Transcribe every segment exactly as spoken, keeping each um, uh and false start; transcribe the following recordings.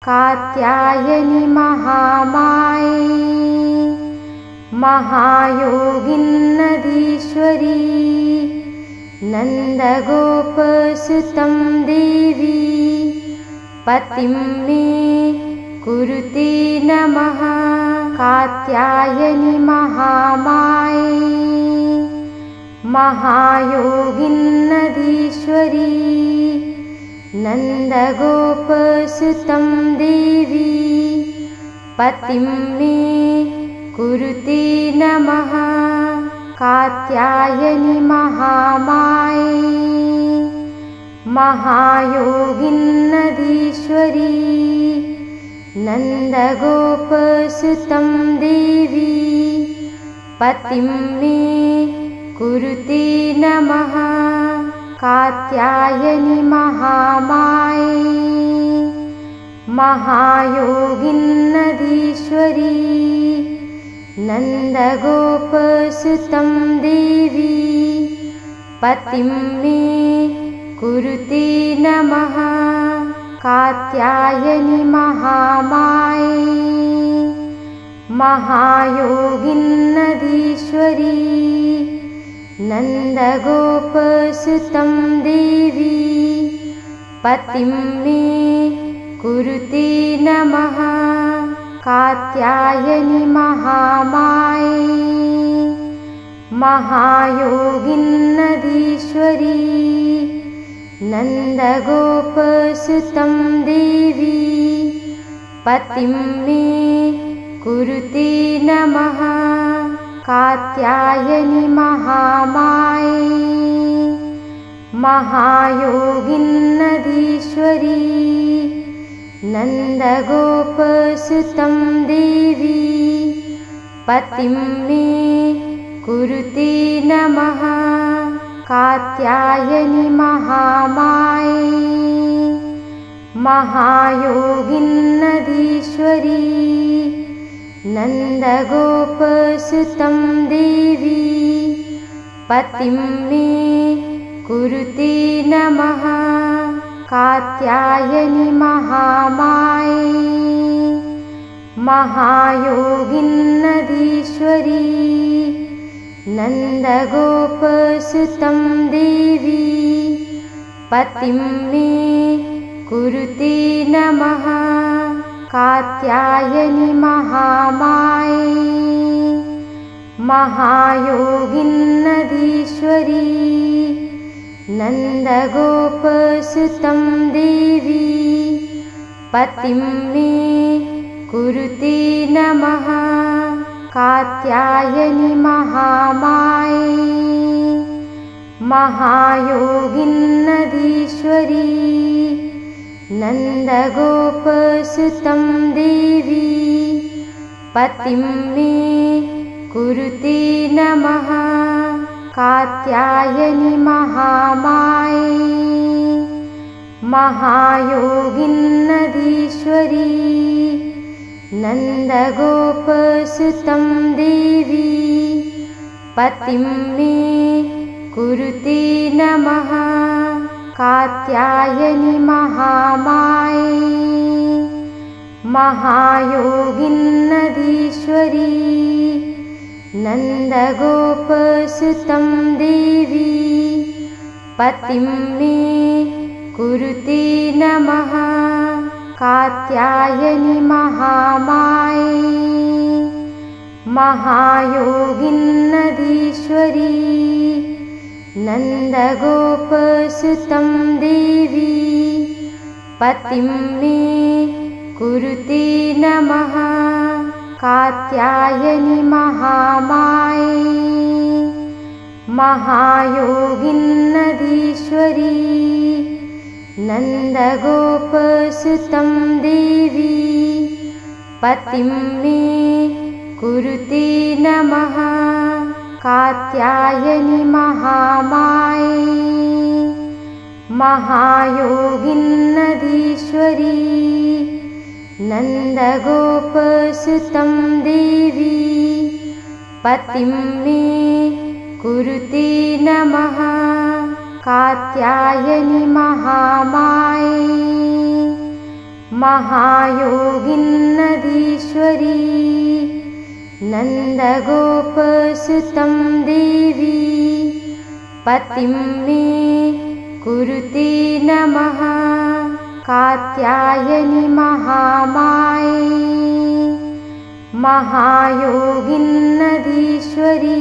कात्यायनि महामाये महायोगिन्नधीश्वरी नन्दगोपसुतं देवी पतिं मे कुरुते नमः। कात्यायनि महामाये महायोगिन्नधीश्वरी नन्दगोपसुतं देवी पतिं मे कुरुते नमः। कात्यायनि महामाये महायोगिन्नधीश्वरी नन्दगोपसुतं देवी पतिं मे कुरुते नमः। कात्यायनि महामाये महायोगिन्नधीश्वरी नन्दगोपसुतं देवी पतिं मे कुरुते नमः। कात्यायनि महामाये महायोगिन्नधीश्वरी नन्दगोपसुतं देवी पतिं मे कुरुते नमः। कात्यायनि महामाये महायोगिन्नधीश्वरी नन्दगोपसुतं देवी पतिं मे कुरुते नमः। कात्यायनि महामाये महायोगिन्नधीश्वरी नन्दगोपसुतं देवी पतिं मे कुरुते नमः। कात्यायनि महामाये महायोगिन्नधीश्वरी नन्दगोपसुतं देवी पतिं मे कुरुते नमः। कात्यायनि महामाये महायोगिन्नधीश्वरी नन्दगोपसुतं देवी पतिं मे कुरुते नमः। कात्यायनि महामाये महायोगिन्नधीश्वरी नन्दगोपसुतं देवी पतिं मे कुरुते नमः। कात्यायनि महामाये महायोगिन्नधीश्वरी नन्दगोपसुतं देवी पतिं मे कुरुते नमः। कात्यायनि महामाये महायोगिन्नधीश्वरी नन्दगोपसुतं देवी पतिं मे कुरुते नमः। कात्यायनि महामाये महायोगिन्नधीश्वरी नन्दगोपसुतं देवी पतिं मे कुरुते नमः। कात्यायनि महामाये महायोगिन्नधीश्वरी नन्दगोपसुतं देवी पतिं मे कुरुते नमः। कात्यायनि महामाये महायोगिन्नधीश्वरी नन्दगोपसुतं देवी पतिं मे कुरुते नमः। कात्यायनि महामाये महायोगिन्नधीश्वरी नन्दगोपसुतं देवी पतिं मे कुरुते नमः। कात्यायनि महामाये महायोगिन्नदीश्वरी नन्दगोपसुतं देवी पतिं मे कुरुते नमः। कात्यायनि महामाये महायोगिन्नदीश्वरी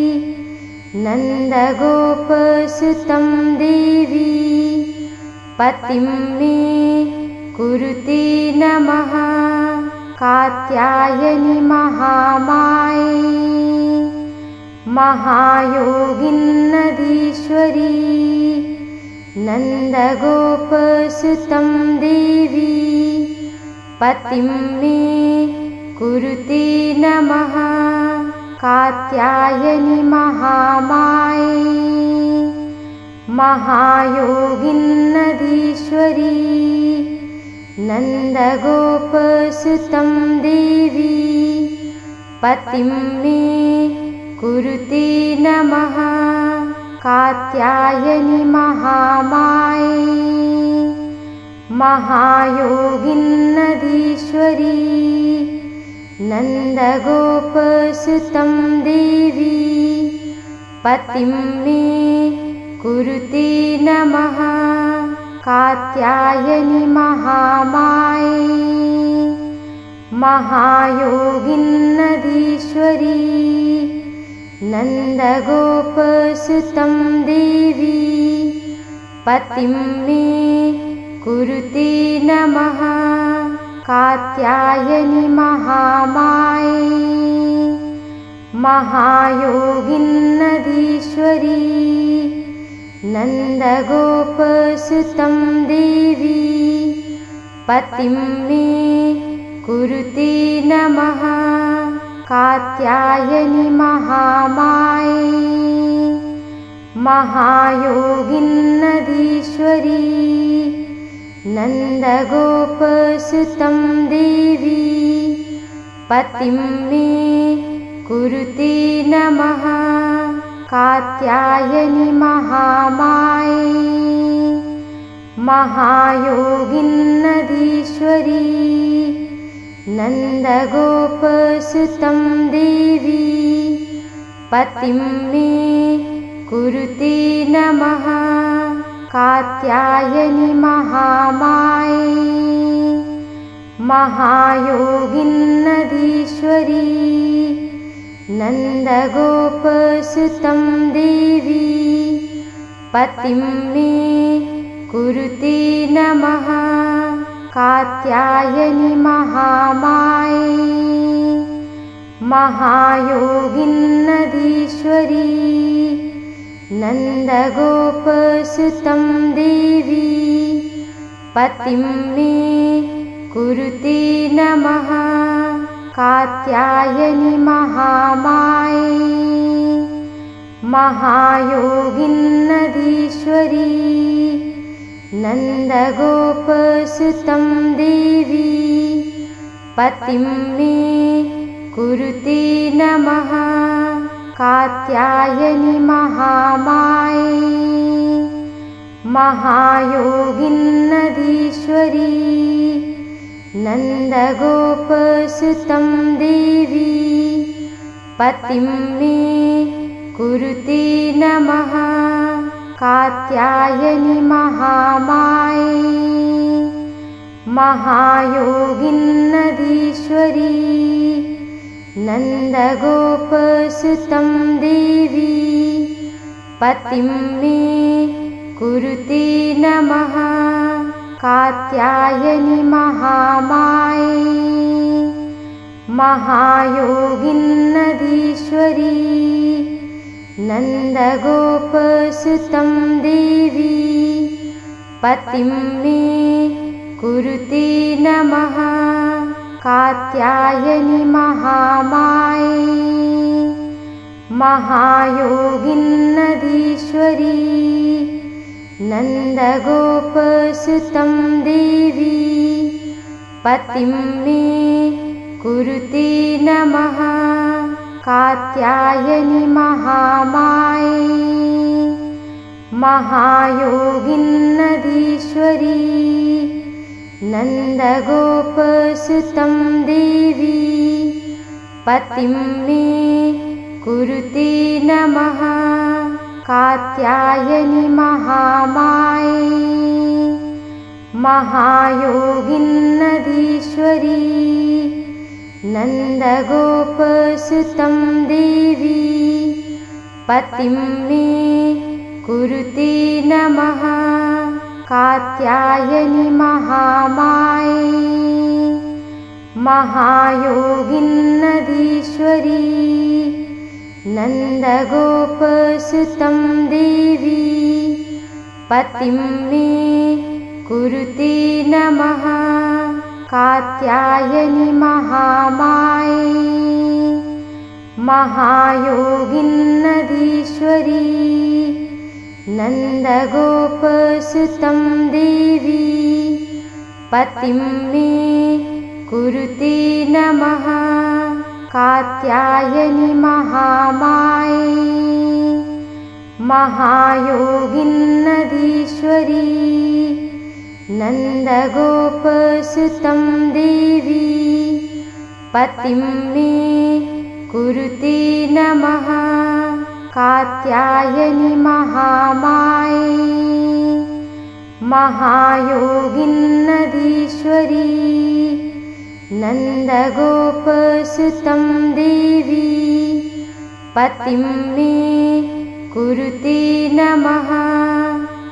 नन्दगोपसुतं देवी पतिं मे कुरुते नमः। कात्यायनि महामाये महायोगिन्नदीश्वरी नन्दगोपसुतं देवी पतिं मे कुरुते नमः। कात्यायनि महामाये महायोगिन्नदीश्वरी नन्दगोपसुतं देवी पतिं मे कुरुते नमः। कात्यायनि महामाये महायोगिन्नदीश्वरी नन्दगोपसुतं देवी पतिं मे कुरुते नमः। कात्यायनि महामाये महायोगिन्नदीश्वरी नन्दगोपसुतं देवी पतिं मे कुरुते नमः। कात्यायनि महामाये महायोगिन्नदीश्वरी नन्दगोपसुतं देवी पतिं मे कुरुते नमः। कात्यायनि महामाये महायोगिन्नदीश्वरी नन्दगोपसुतं देवी पतिं मे कुरुते नमः। कात्यायनि महामाये महायोगिन्नदीश्वरी नन्दगोपसुतं देवी पतिं मे कुरुते नमः। कात्यायनि महामाये महायोगिन्नदीश्वरी नन्दगोपसुतं देवी पतिं मे कुरुते नमः। कात्यायनि महामाये महायोगिन्नदीश्वरी नन्दगोपसुतं देवी पतिं मे कुरुते नमः। कात्यायनि महामाये महायोगिन्नदीश्वरी नन्दगोपसुतं देवी पतिं मे कुरुते नमः। कात्यायनि महामाये महायोगिन्नदीश्वरी नन्दगोपसुतं देवी पतिं मे कुरुते नमः। कात्यायनि महामाये महायोगिन्नदीश्वरी नन्दगोपसुतं देवी पतिं मे कुरुते नमः। कात्यायनि महामाये महायोगिन्नदीश्वरी नन्दगोपसुतं देवी पतिं मे कुरुते नमः। कात्यायनि महामाये महायोगिन्नदीश्वरी नन्दगोपसुतं देवी पतिं मे कुरुते नमः। कात्यायनि महामाये महायोगिन्नदीश्वरी नन्दगोपसुतं देवी पतिं मे कुरुते नमः। कात्यायनि महामाये महायोगिन्नधीश्वरी नन्दगोपसुतं देवी पतिं मे कुरुते नमः। कात्यायनि महामाये महायोगिन्नधीश्वरी नन्दगोपसुतं देवी पतिं मे कुरुते नमः। कात्यायनि महामाये महायोगिन्नधीश्वरी नन्दगोपसुतं देवी पतिं मे कुरुते नमः। कात्यायनि महामाये महायोगिन्नधीश्वरी नन्दगोपसुतं देवी पतिं मे कुरुते नमः। कात्यायनि महामाये महायोगिन्नधीश्वरी नन्दगोपसुतं देवी पतिं मे कुरुते नमः।